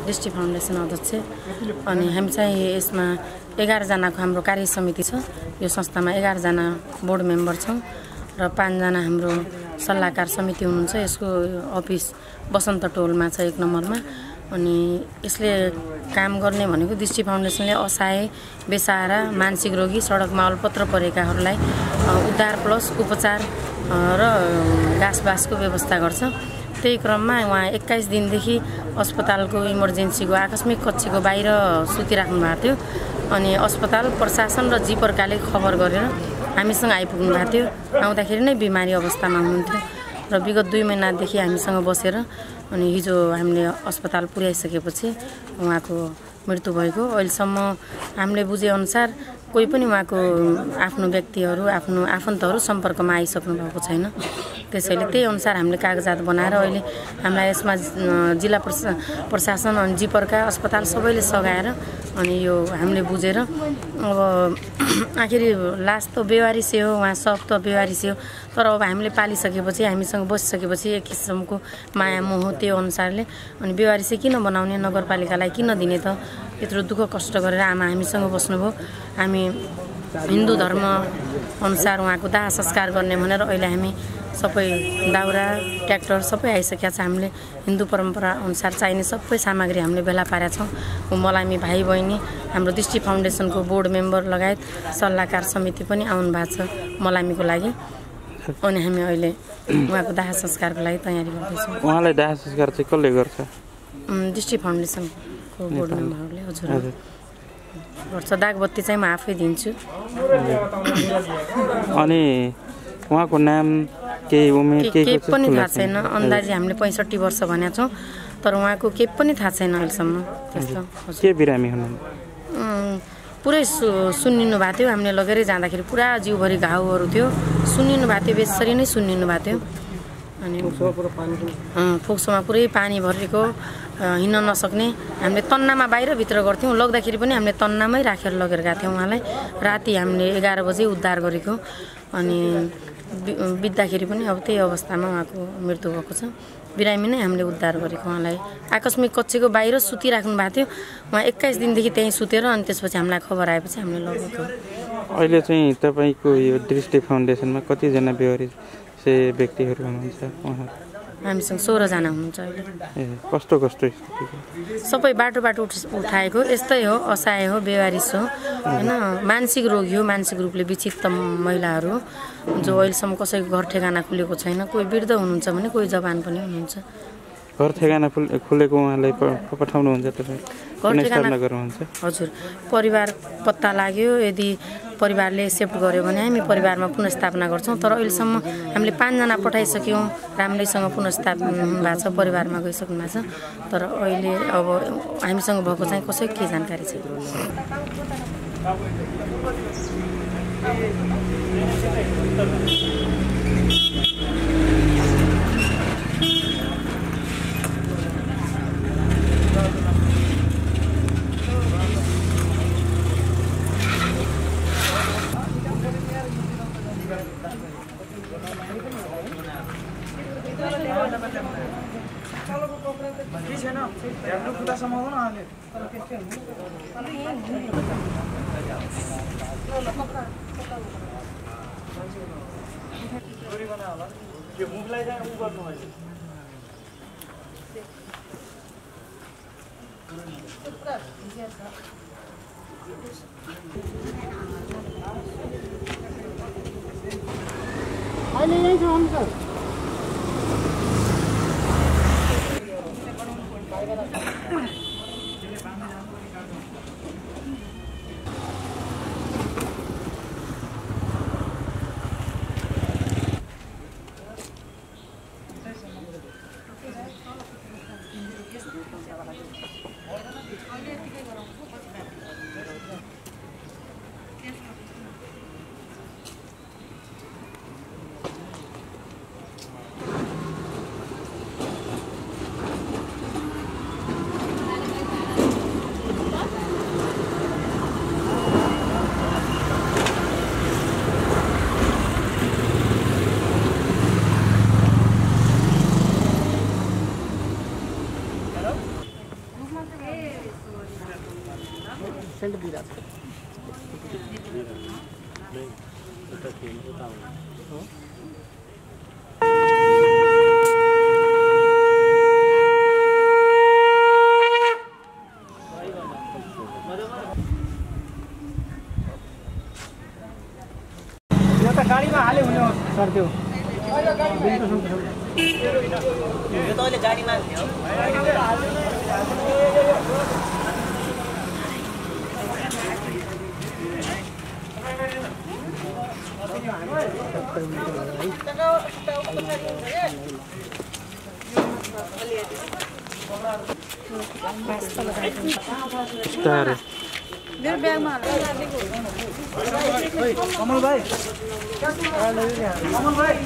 दृष्टि फाउन्डेसन अध्यक्ष अनि हामी चाहिँ यसमा 11 जनाको हाम्रो कार्य समिति छ। यो संस्थामा 11 जना बोर्ड मेम्बर छौँ र 5 जना हाम्रो सल्लाहकार समिति हुनुहुन्छ। यसको अफिस बसन्त टोलमा छ 1 नम्बरमा। अनि यसले काम गर्ने भनेको दृष्टि फाउन्डेसनले असहाय, बेसहारा, मानसिक रोगी, सडकमा अल्पत्र परेकाहरूलाई उद्धार प्लस उपचार र घाँसबासको व्यवस्था गर्छ। त्यही क्रममा उहाँ 21 दिनदेखि अस्पतालको इमर्जेन्सीको आकस्मिक कक्षको बाहिर सुतिराख्नु भएको थियो। अनि अस्पताल प्रशासन र जिपर्काले खबर गरेर हामीसँग आइपुग्नु भएको थियो। आउँदाखेरि नै बिमारी अवस्थामा हुनुहुन्थ्यो र विगत 2 महिनादेखि हामीसँग बसेर अनि हिजो हामीले अस्पताल पुर्याइसकेपछि उहाँको मृत्यु भएको। अहिलेसम्म हामीले बुझेअनुसार कोही पनि उहाँको आफ्नो व्यक्तिहरू, आफ्नो आफन्तहरू सम्पर्कमा आइसक्नु भएको छैन। त्यसैले त्यही अनुसार हामीले कागजात बनाएर अहिले हामीलाई यसमा जिल्ला प्रशासन अनि जिपर्का अस्पताल सबैले सघाएर अनि यो हामीले बुझेर अब आखिरी लास त बेवारिसै हो, उहाँ सब त बेवारिसै हो। तर अब हामीले पालिसकेपछि, हामीसँग बसिसकेपछि एक किसिमको माया मोह त्यो अनुसारले अनि बेवारिसै किन बनाउने, नगरपालिकालाई किन दिने त, यत्रो दुःख कष्ट गरेर आमा हामीसँग बस्नुभयो। हामी हिन्दू धर्म अनुसार उहाँको दाह संस्कार गर्ने भनेर अहिले हामी सबै दाउरा, ट्र्याक्टर सबै आइसकेका छ। हामीले हिन्दू परम्परा अनुसार चाहिने सबै सामग्री हामीले बेला पारेका छौँ। मलामी भाइ बहिनी, हाम्रो दृष्टि फाउन्डेसनको बोर्ड मेम्बर लगायत सल्लाहकार समिति पनि आउनु भएको छ मलामीको लागि। अनि हामी अहिले उहाँको दाह संस्कारको लागि तयारी गर्दैछौँ। उहाँलाई दाह संस्कार चाहिँ कसले गर्छ? दृष्टि फाउन्डेसनको बोर्ड मेम्बरहरूले हजुर गर्छ। दागबत्ती चाहिँ म आफै दिन्छु। अनि उहाँको नाम, केही उमेर, केही पनि थाहा छैन। अन्दाजी हामीले 65 वर्ष भनेका छौँ, तर उहाँको केही पनि थाहा छैन अहिलेसम्म। त्यस्तो के बिरामी हुनुहुन्छ? पुरै सुन्निनु भएको थियो। हामीले लगेर जाँदाखेरि पुरा जिउभरि घाउहरू थियो, सुन्निनु भएको थियो, बेसरी नै सुन्निनु भएको थियो। अनि फोक्सोमा पुरै पानी भरेको, हिँड्न नसक्ने। हामीले तन्नामा बाहिरभित्र गर्थ्यौँ, लग्दाखेरि पनि हामीले तन्नामै राखेर लगेर गएको थियौँ उहाँलाई। राति हामीले 11 बजे उद्धार गरेको अनि बित्दाखेरि पनि अब त्यही अवस्थामा उहाँको मृत्यु भएको छ। बिरामी नै हामीले उद्धार गरेको उहाँलाई। आकस्मिक कक्षको बाहिर सुतिराख्नु भएको थियो। उहाँ 21 दिनदेखि त्यहीँ सुतेर अनि त्यसपछि हामीलाई खबर आएपछि हामीले लगेको। अहिले चाहिँ तपाईँको यो दृष्टि फाउन्डेसनमा कतिजना बेवारी व्यक्तिहरू हुनुहुन्छ? उहाँ हामीसँग 16 जना हुनुहुन्छ अहिले। कस्तो सबै बाटो उठाएको यस्तै हो, असहाय हो, बेवारिस हो हैन, मानसिक रोगी हो, मानसिक रूपले विक्षिप्त महिलाहरू जो अहिलेसम्म कसैको घर ठेगाना खुलेको छैन। कोही वृद्ध हुनुहुन्छ भने कोही जवान पनि हुनुहुन्छ। घर ठेगाना खुलेको उहाँलाई पठाउनुहुन्छ तपाईँ? घर ठेगाना गर्नुहुन्छ? हजुर, परिवार पत्ता लाग्यो, यदि परिवारले एक्सेप्ट गर्यो भने हामी परिवारमा पुनर्स्थापना गर्छौँ। तर अहिलेसम्म हामीले 5 जना पठाइसक्यौँ, राम्रैसँग पुनर्स्थापना भएको छ, परिवारमा गइसक्नु भएको छ। तर अहिले अब हामीसँग भएको चाहिँ कसैको के जानकारी छैन। गाडीमा हाले हुने हो सर त्यो बिस्तारै मेरो ब्यागमा कमल भाइ कमल भाइ